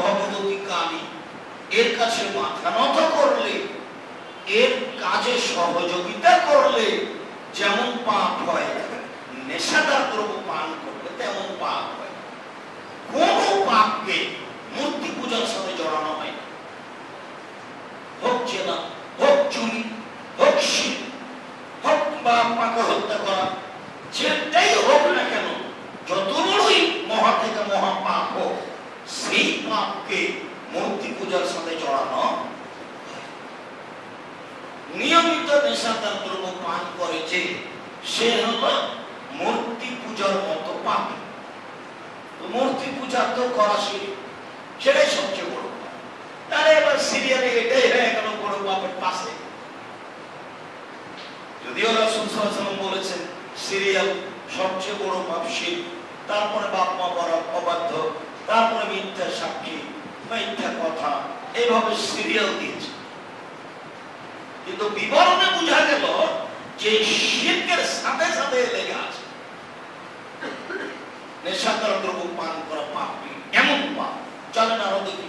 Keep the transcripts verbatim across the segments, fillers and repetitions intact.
ভগবতী কালী এর কাছে মাথা নত করলে, এর কাজে সহযোগিতা করলে যেমন পাপ হয়, নেশাদার দ্রব্য পান করলে তেমন পাপ হয়। কোন পাপকে মূর্তি পূজার সাথে জড়ানো হয় না। হোক জেনা, হোক চুরি, হোক শিব, হোক বা মাকে হত্যা করা, যেটাই হোক না কেন, যত বড়ই মহা থেকে মহা পাপ হোক, সেই পাপকে মূর্তি পূজার সাথে জড়ানো। নিয়মিত নেশাদার দ্রব্য পান করে যে, সে হল মূর্তি পূজার মতো পাপ। মূর্তি পূজা তো করা শিরক, সেটাই সবচেয়ে বড় পাপ। তাহলে এবার সিরিয়ালে এটাই হয়ে গেল বড় পাপের পাশে। যদিও রাসূল সাল্লাল্লাহু আলাইহি ওয়াসাল্লাম বলেছেন সিরিয়াল সবচেয়ে বড় পাপ শিরক, তারপরে বাপ মা বড় অবাধ্য, তারপরে মিথ্যা সাক্ষী, মিথ্যা কথা, এইভাবে সিরিয়াল দিয়েছে। কিন্তু বিবরণে বোঝা গেল যে শিরকের সাথে সাথে লেগে আছে নেশাদার দ্রব্য পান করা পাপ। এমন পাপ চলেন আরো দেখি।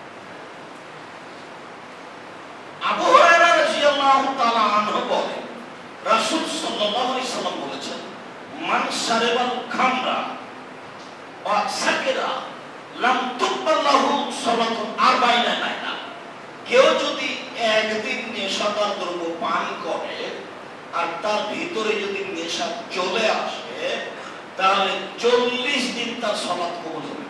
আবু হুরায়রা রাদিয়াল্লাহু তাআলা আনহু বলেন, রাসূল সাল্লাল্লাহু আলাইহি সাল্লাম বলেছেন, মান শারিবাল খামরা ওয়া সাকিরা লাম তুকবাল লাহু সালাতুন আরবাঈনা লাইলা। কেউ যদি একদিন নেশাদার দ্রব্য পান করে আর তার ভিতরে যদি নেশা চলে আসে, তাহলে চল্লিশ দিন তার সালাত কবুল হবে।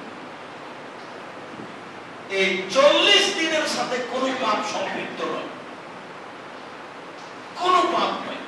এই চল্লিশ দিনের সাথে কোনো পাপ সম্পৃক্ত নয়, কোনো পাপ নয়।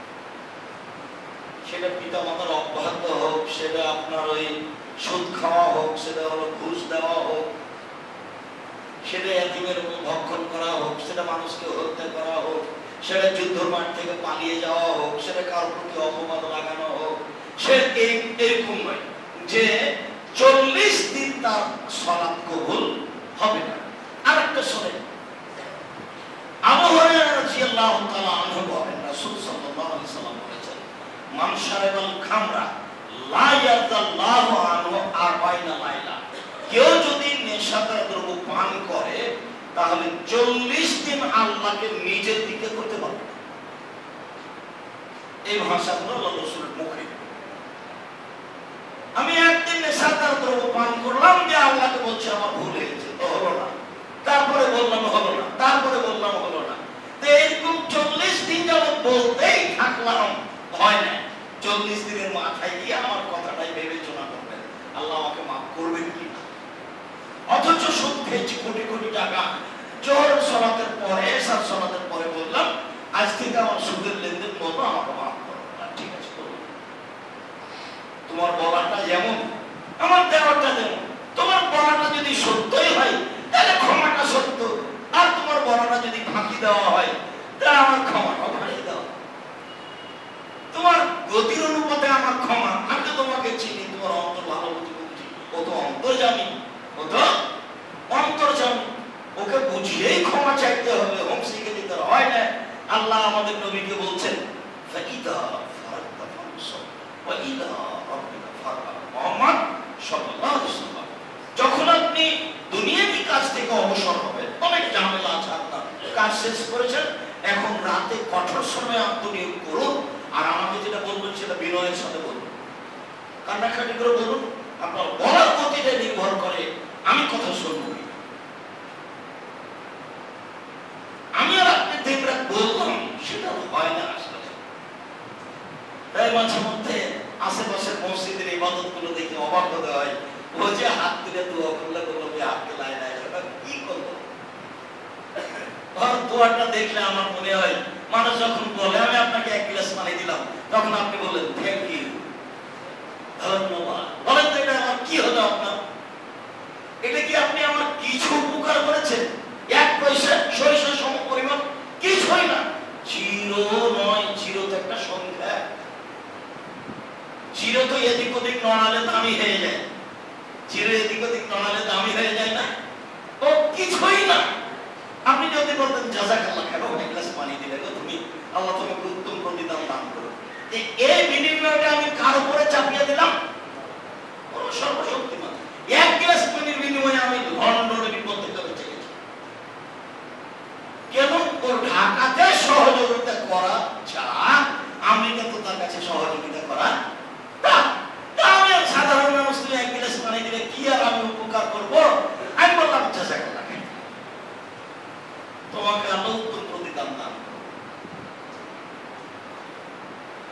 সেটা পিতা মাতার অব্যাহত হোক, সেটা আপনার ওই সুদ খাওয়া হোক, সেটা হলো ঘুষ দেওয়া হোক, সেটা এতিমের ভক্ষণ করা হোক, সেটা মানুষকে হত্যা করা হোক, সেটা যুদ্ধের মাঠ থেকে পালিয়ে যাওয়া হোক, সেটা কারোর প্রতি অপবাদ লাগানো হোক, সে এরকম নয় যে চল্লিশ দিন তার সালাত কবুল হবে না। আরেকটা শুনে, আবু হুরায়রা রাদিয়াল্লাহু তাআলা আনহু বলেন, রাসূল সাল্লাল্লাহু আলাইহি সাল্লাম বলেছেন, মান শারিবাল খামরা লা ইয়াযাল্লাহু আনহু আরবাঈনা লাইলা। কেউ যদি নেশাদার দ্রব্য পান করে তাহলে চল্লিশ দিন আল্লাহকে নিজের দিকে করতে পারবে। এই ভাষাগুলো রাসূলের মুখে। আমি একদিন নেশাদার দ্রব্য পান করলাম, যে আল্লাহকে বলছি আমার ভুল হয়েছে, তো হলো না, তারপরে বললাম হলো না, তারপরে বললাম হলো না, তো এরকম চল্লিশ দিন যাবত বলতেই থাকলাম, হয় না। চল্লিশ দিনের মাথায় গিয়ে আমার কথাটাই বিবেচনা করবেন, আল্লাহ আমাকে মাফ করবেন কি না। অথচ সুদ খেয়েছি কোটি কোটি টাকা, জোহর সালাতের পরে, এশার সালাতের পরে বললাম আজ থেকে আমার সুদের লেনদেন বলবো, আমাকে মাফ করো। ঠিক আছে, তোমার বলাটা যেমন আমার দেওয়াটা যেমন, তোমার বলাটা যদি সত্যই হয় তাহলে ক্ষমাটা সত্য, আর তোমার বলাটা যদি ফাঁকি দেওয়া হয় তাহলে আমার ক্ষমাটা বাড়িয়ে দাও। তোমার গতির অনুপাতে আমার ক্ষমা, আমি তো তোমাকে চিনি, তোমার অন্তর ভালো বুঝি, ও তো অন্তর্যামী, ও তো অন্তর্যামী, ওকে বুঝিয়েই ক্ষমা চাইতে হবে, হোম শিখে দিতে হয় না। আল্লাহ আমাদের নবীকে বলছেন, ফাইদা ফারাগতা ফানসাব ওয়া ইলা রাব্বিকা ফারগাব। মুহাম্মদ সাল্লাল্লাহু আলাইহি ওয়াসাল্লাম, যখন আপনি দুনিয়াবি কাজ থেকে অবসর হবেন, অনেক ঝামেলা আছে, আপনার কাজ শেষ করেছেন, এখন রাতে কঠোর সময় আত্মনিয়োগ করুন, আর আমাকে যেটা বলবেন সেটা বিনয়ের সাথে বলুন, কান্নাকাটি করে বলুন। আপনার বলার গতিটা নির্ভর করে আমি কথা শুনবো। আমি আর আপনি দিন রাত বললাম, সেটা হয় না আসলে। তাই মাঝে মধ্যে আশেপাশের মসজিদের ইবাদত গুলো দেখে অবাক হতে হয়, ও যে হাত তুলে দোয়া করলে বললো হাতকে লাই নাই, সেটা কি করবো। দোয়াটা দেখলে আমার মনে হয়, মানুষ যখন বলে আমি আপনাকে এক গ্লাস পানি দিলাম, তখন আপনি বললেন থ্যাংক ইউ, ধন্যবাদ। বলেন তো এটা আমার কি হলো আপনার? এটা কি আপনি আমার কিছু উপকার করেছেন? এক পয়সা সরিষার সম পরিমাণ কিছুই না। জিরো নয়, জিরো তো একটা সংখ্যা, জিরো তো এদিক ওদিক নড়ালে দামি হয়ে যায়, জিরো এদিক ওদিক নড়ালে দামি হয়ে যায় না, ও কিছুই না। আপনি যদি বলতেন জাযাকাল্লাহ খারাপ এক গ্লাস পানি দিলে গো তুমি, আল্লাহ তোমাকে উত্তম প্রতিদান দান করো, এই বিনিময়টা আমি কার উপরে চাপিয়ে দিলাম? সর্বশক্তিমান এক গ্লাস পানির বিনিময়ে আমি লন্ডনে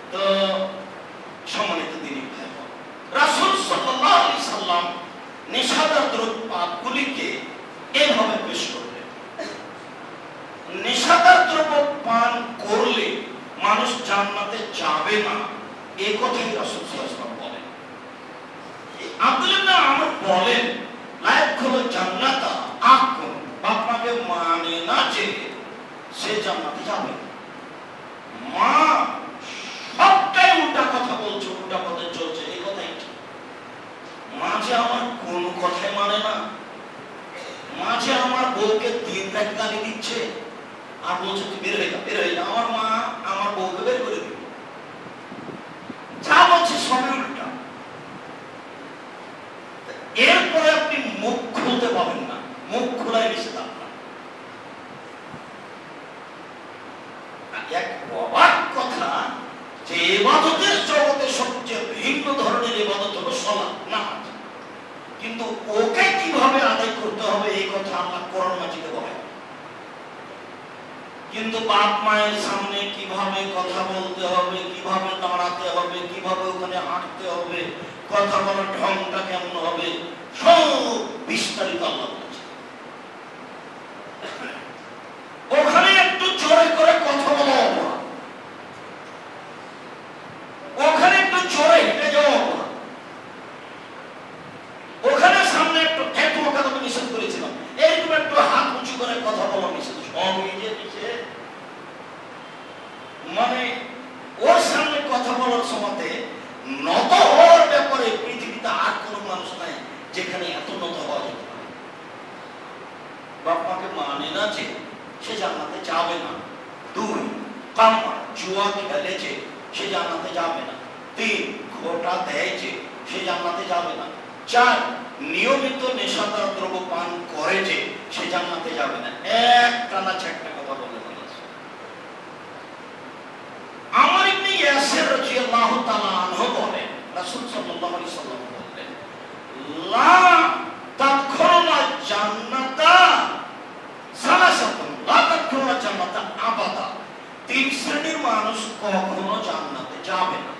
তো সম্মানিত দিনী ভাই, রাসূল সাল্লাল্লাহু আলাইহি সাল্লাম নেশাদার দ্রব্যগুলিকে এভাবে পেশ করলেন। নেশাদার দ্রব্য পান করলে মানুষ জান্নাতে যাবে না, এই কথাই রাসূল সাল্লাল্লাহু আলাইহি সাল্লাম বলেন। আব্দুল্লাহ ইবনে আমর বলেন, লা ইয়াদখুলু জান্নাতা আকুন, আপনাকে মানে না যে সে জান্নাতে যাবে। মা সবটাই উল্টা কথা বলছে, উল্টা পথে চলছে, এই কথাই ঠিক। মা যে আমার কোন কথাই মানে না, মা যে আমার বউকে দিন রাত গালি দিচ্ছে আর বলছে তুই বের হয়ে যা, বের হয়ে যা। আমার মা আমার বউকে বের করে দিল, যা বলছে সবই উল্টা। এরপরে আপনি মুখ খুলতে পাবেন না, মুখ খোলাই নিষেধ আপনার। এক অবাক কথা যে ইবাদতের জগতে সবচেয়ে ভিন্ন ধরনের ইবাদত হলো সালাত, নামাজ। কিন্তু ওকে কিভাবে আদায় করতে হবে এই কথা আল্লাহ কোরআন মাজিদে বলেন। কিন্তু বাপ মায়ের সামনে কিভাবে কথা বলতে হবে, কিভাবে দাঁড়াতে হবে, কিভাবে ওখানে হাঁটতে হবে, কথা বলার ঢংটা কেমন হবে, সব বিস্তারিত আল্লাহ বলেছে। ওখানে একটু জোরে করে কথা বলা অপরাধ, ওখানে একটু জোরে হেঁটে যাওয়া অপরাধ, ওখানে সামনে একটু ঠেকো কথা নিষেধ করেছিলাম, এইরকম একটু হাত উঁচু করে কথা বলা নিষেধ, সব নিজে নিষেধ। মানে ওর সামনে কথা বলার সময় নত হওয়ার ব্যাপারে পৃথিবীতে আর কোন মানুষ নাই যেখানে এত নত হওয়া যেতে পারে। বাপ মাকে মানে না যে সে জান্নাতে যাবে না। দুই, কাম্মা জুয়া খেলে যে সে জান্নাতে যাবে না। তিন, ঘোটা দেয় যে সে জান্নাতে যাবে না। চার, নিয়মিত নেশাদার দ্রব্য পান করে যে সে জান্নাতে যাবে না। এক টানা চারটা কথা বলে আমর ইবনে ইয়াসির রাদিয়াল্লাহু তাআলা আনহু বলেন, রাসূল সাল্লাল্লাহু আলাইহি সাল্লাম বলেন, লা তাদখুলুনা জান্নাতা সালাসাতুন, লা তাদখুলুনা জান্নাতা আবাদা। তিন শ্রেণীর মানুষ কখনো জান্নাতে যাবে না।